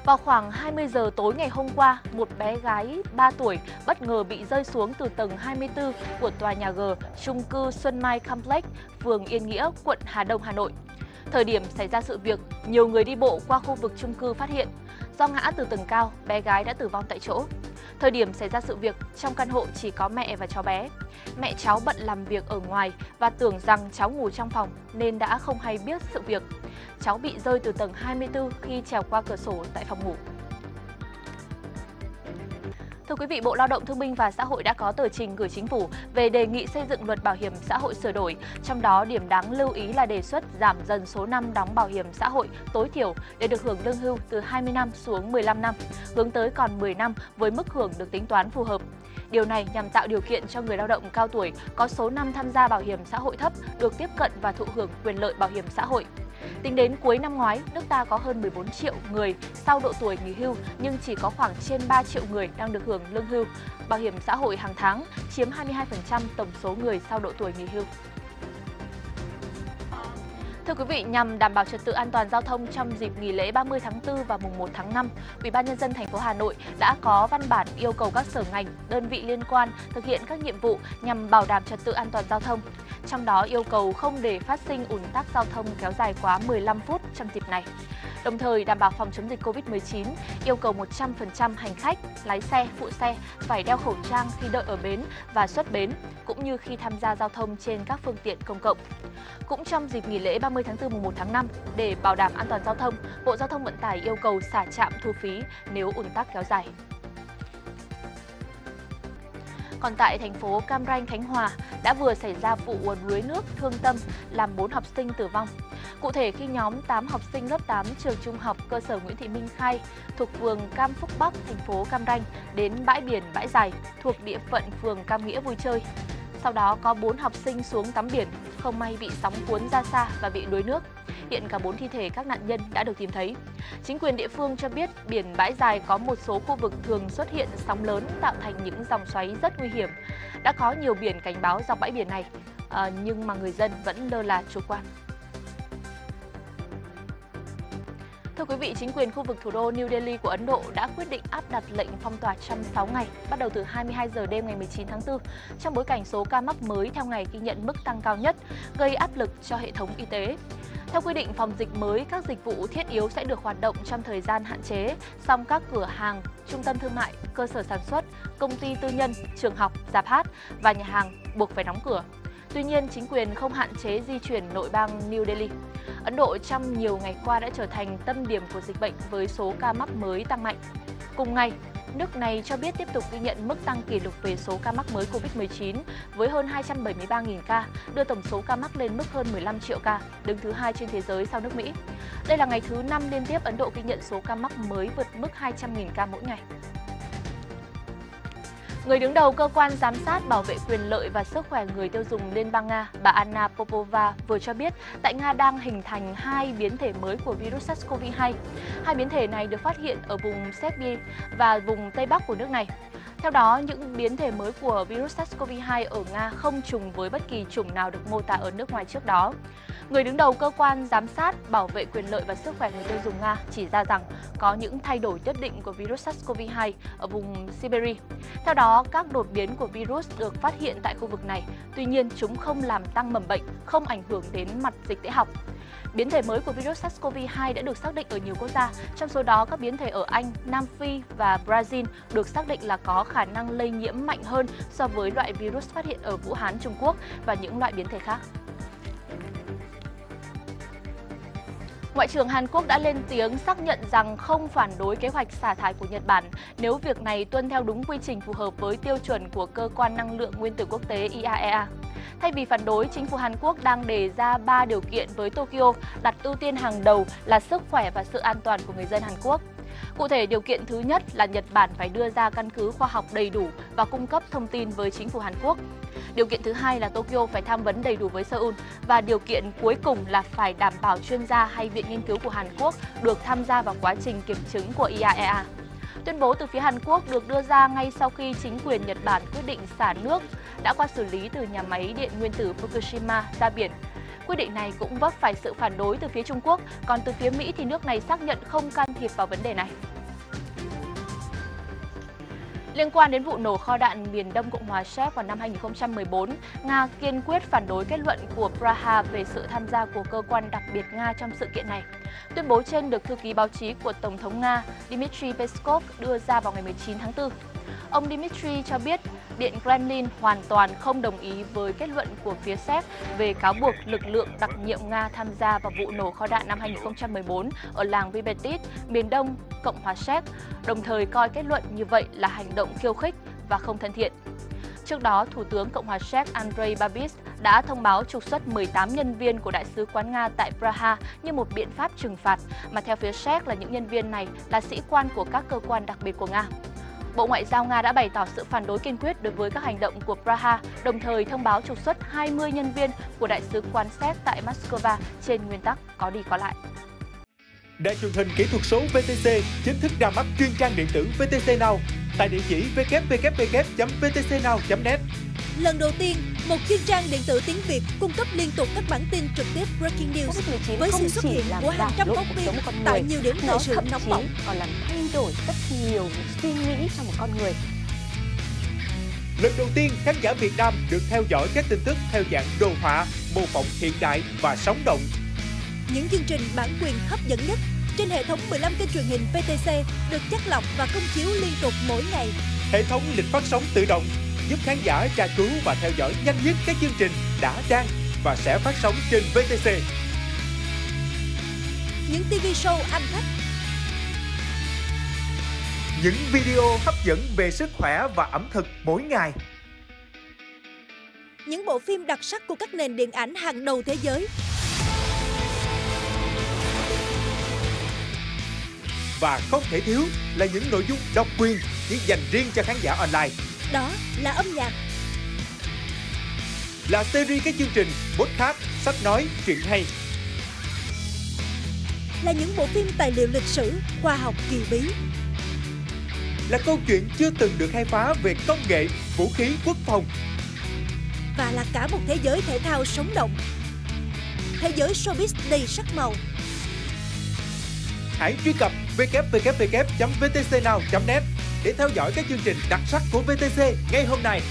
Vào khoảng 20 giờ tối ngày hôm qua, một bé gái 3 tuổi bất ngờ bị rơi xuống từ tầng 24 của tòa nhà G, chung cư Xuân Mai Complex, phường Yên Nghĩa, quận Hà Đông, Hà Nội. Thời điểm xảy ra sự việc, nhiều người đi bộ qua khu vực chung cư phát hiện, do ngã từ tầng cao, bé gái đã tử vong tại chỗ. Thời điểm xảy ra sự việc, trong căn hộ chỉ có mẹ và cháu bé. Mẹ cháu bận làm việc ở ngoài và tưởng rằng cháu ngủ trong phòng nên đã không hay biết sự việc. Cháu bị rơi từ tầng 24 khi trèo qua cửa sổ tại phòng ngủ. Thưa quý vị, Bộ Lao động Thương binh và Xã hội đã có tờ trình gửi Chính phủ về đề nghị xây dựng luật bảo hiểm xã hội sửa đổi. Trong đó, điểm đáng lưu ý là đề xuất giảm dần số năm đóng bảo hiểm xã hội tối thiểu để được hưởng lương hưu từ 20 năm xuống 15 năm, hướng tới còn 10 năm với mức hưởng được tính toán phù hợp. Điều này nhằm tạo điều kiện cho người lao động cao tuổi có số năm tham gia bảo hiểm xã hội thấp được tiếp cận và thụ hưởng quyền lợi bảo hiểm xã hội. Tính đến cuối năm ngoái, nước ta có hơn 14 triệu người sau độ tuổi nghỉ hưu nhưng chỉ có khoảng trên 3 triệu người đang được hưởng lương hưu, bảo hiểm xã hội hàng tháng, chiếm 22% tổng số người sau độ tuổi nghỉ hưu. Thưa quý vị, nhằm đảm bảo trật tự an toàn giao thông trong dịp nghỉ lễ 30 tháng 4 và mùng 1 tháng 5, Ủy ban nhân dân thành phố Hà Nội đã có văn bản yêu cầu các sở ngành, đơn vị liên quan thực hiện các nhiệm vụ nhằm bảo đảm trật tự an toàn giao thông. Trong đó yêu cầu không để phát sinh ùn tắc giao thông kéo dài quá 15 phút trong dịp này. Đồng thời đảm bảo phòng chống dịch Covid-19, yêu cầu 100% hành khách, lái xe, phụ xe phải đeo khẩu trang khi đợi ở bến và xuất bến, cũng như khi tham gia giao thông trên các phương tiện công cộng. Cũng trong dịp nghỉ lễ 30 tháng 4 mùng 1 tháng 5, để bảo đảm an toàn giao thông, Bộ Giao thông Vận tải yêu cầu xả trạm thu phí nếu ùn tắc kéo dài. Còn tại thành phố Cam Ranh, Khánh Hòa đã vừa xảy ra vụ đuối nước thương tâm làm 4 học sinh tử vong. Cụ thể, khi nhóm 8 học sinh lớp 8 trường trung học cơ sở Nguyễn Thị Minh Khai thuộc phường Cam Phúc Bắc, thành phố Cam Ranh đến bãi biển Bãi Dài thuộc địa phận phường Cam Nghĩa vui chơi. Sau đó có 4 học sinh xuống tắm biển, không may bị sóng cuốn ra xa và bị đuối nước. Hiện cả 4 thi thể các nạn nhân đã được tìm thấy. Chính quyền địa phương cho biết biển Bãi Dài có một số khu vực thường xuất hiện sóng lớn tạo thành những dòng xoáy rất nguy hiểm. Đã có nhiều biển cảnh báo dọc bãi biển này, nhưng mà người dân vẫn lơ là chủ quan. Thưa quý vị, chính quyền khu vực thủ đô New Delhi của Ấn Độ đã quyết định áp đặt lệnh phong tỏa trong 6 ngày, bắt đầu từ 22 giờ đêm ngày 19 tháng 4, trong bối cảnh số ca mắc mới theo ngày ghi nhận mức tăng cao nhất, gây áp lực cho hệ thống y tế. Theo quy định phòng dịch mới, các dịch vụ thiết yếu sẽ được hoạt động trong thời gian hạn chế, song các cửa hàng, trung tâm thương mại, cơ sở sản xuất, công ty tư nhân, trường học, rạp hát và nhà hàng buộc phải đóng cửa. Tuy nhiên, chính quyền không hạn chế di chuyển nội bang New Delhi. Ấn Độ trong nhiều ngày qua đã trở thành tâm điểm của dịch bệnh với số ca mắc mới tăng mạnh. Cùng ngày, nước này cho biết tiếp tục ghi nhận mức tăng kỷ lục về số ca mắc mới Covid-19 với hơn 273.000 ca, đưa tổng số ca mắc lên mức hơn 15 triệu ca, đứng thứ 2 trên thế giới sau nước Mỹ. Đây là ngày thứ 5 liên tiếp Ấn Độ ghi nhận số ca mắc mới vượt mức 200.000 ca mỗi ngày. Người đứng đầu cơ quan giám sát bảo vệ quyền lợi và sức khỏe người tiêu dùng Liên bang Nga, bà Anna Popova vừa cho biết tại Nga đang hình thành 2 biến thể mới của virus SARS-CoV-2. 2 biến thể này được phát hiện ở vùng Siberia và vùng Tây Bắc của nước này. Theo đó, những biến thể mới của virus SARS-CoV-2 ở Nga không trùng với bất kỳ chủng nào được mô tả ở nước ngoài trước đó. Người đứng đầu cơ quan giám sát bảo vệ quyền lợi và sức khỏe người tiêu dùng Nga chỉ ra rằng có những thay đổi nhất định của virus SARS-CoV-2 ở vùng Siberia. Theo đó, các đột biến của virus được phát hiện tại khu vực này, tuy nhiên chúng không làm tăng mầm bệnh, không ảnh hưởng đến mặt dịch tễ học. Biến thể mới của virus SARS-CoV-2 đã được xác định ở nhiều quốc gia, trong số đó các biến thể ở Anh, Nam Phi và Brazil được xác định là có khả năng lây nhiễm mạnh hơn so với loại virus phát hiện ở Vũ Hán, Trung Quốc và những loại biến thể khác. Ngoại trưởng Hàn Quốc đã lên tiếng xác nhận rằng không phản đối kế hoạch xả thải của Nhật Bản nếu việc này tuân theo đúng quy trình phù hợp với tiêu chuẩn của Cơ quan Năng lượng Nguyên tử Quốc tế IAEA. Thay vì phản đối, chính phủ Hàn Quốc đang đề ra 3 điều kiện với Tokyo, đặt ưu tiên hàng đầu là sức khỏe và sự an toàn của người dân Hàn Quốc. Cụ thể, điều kiện thứ nhất là Nhật Bản phải đưa ra căn cứ khoa học đầy đủ và cung cấp thông tin với chính phủ Hàn Quốc. Điều kiện thứ hai là Tokyo phải tham vấn đầy đủ với Seoul. Và điều kiện cuối cùng là phải đảm bảo chuyên gia hay viện nghiên cứu của Hàn Quốc được tham gia vào quá trình kiểm chứng của IAEA. Tuyên bố từ phía Hàn Quốc được đưa ra ngay sau khi chính quyền Nhật Bản quyết định xả nước đã qua xử lý từ nhà máy điện nguyên tử Fukushima ra biển. Quyết định này cũng vấp phải sự phản đối từ phía Trung Quốc, còn từ phía Mỹ thì nước này xác nhận không can thiệp vào vấn đề này. Liên quan đến vụ nổ kho đạn miền Đông Cộng hòa Séc vào năm 2014, Nga kiên quyết phản đối kết luận của Praha về sự tham gia của cơ quan đặc biệt Nga trong sự kiện này. Tuyên bố trên được thư ký báo chí của Tổng thống Nga Dmitry Peskov đưa ra vào ngày 19 tháng 4. Ông Dmitry cho biết Điện Kremlin hoàn toàn không đồng ý với kết luận của phía Séc về cáo buộc lực lượng đặc nhiệm Nga tham gia vào vụ nổ kho đạn năm 2014 ở làng Vybetit, miền Đông Cộng hòa Séc, đồng thời coi kết luận như vậy là hành động khiêu khích và không thân thiện. Trước đó, Thủ tướng Cộng hòa Séc Andrej Babis đã thông báo trục xuất 18 nhân viên của Đại sứ quán Nga tại Praha như một biện pháp trừng phạt, mà theo phía Séc là những nhân viên này là sĩ quan của các cơ quan đặc biệt của Nga. Bộ Ngoại giao Nga đã bày tỏ sự phản đối kiên quyết đối với các hành động của Praha, đồng thời thông báo trục xuất 20 nhân viên của Đại sứ quán Séc tại Moscow trên nguyên tắc có đi có lại. Đài truyền hình kỹ thuật số VTC chính thức ra mắt chuyên trang điện tử VTC Now tại địa chỉ www.vtcnow.net. Lần đầu tiên, một chuyên trang điện tử tiếng Việt cung cấp liên tục các bản tin trực tiếp breaking news với sự xuất hiện của hàng trăm phóng viên tại nhiều điểm thời sự nóng bỏng, còn làm thay đổi rất nhiều suy nghĩ trong một con người. Lần đầu tiên, khán giả Việt Nam được theo dõi các tin tức theo dạng đồ họa, mô phỏng hiện đại và sống động. Những chương trình bản quyền hấp dẫn nhất trên hệ thống 15 kênh truyền hình VTC được chắt lọc và công chiếu liên tục mỗi ngày. Hệ thống lịch phát sóng tự động giúp khán giả tra cứu và theo dõi nhanh nhất các chương trình đã, đang và sẽ phát sóng trên VTC. Những TV show ăn khách, những video hấp dẫn về sức khỏe và ẩm thực mỗi ngày, những bộ phim đặc sắc của các nền điện ảnh hàng đầu thế giới. Và không thể thiếu là những nội dung độc quyền chỉ dành riêng cho khán giả online. Đó là âm nhạc. Là series các chương trình, podcast, sách nói, truyện hay. Là những bộ phim tài liệu lịch sử, khoa học kỳ bí. Là câu chuyện chưa từng được khai phá về công nghệ, vũ khí, quốc phòng. Và là cả một thế giới thể thao sống động. Thế giới showbiz đầy sắc màu. Hãy truy cập www.vtcnow.net để theo dõi các chương trình đặc sắc của VTC ngay hôm nay.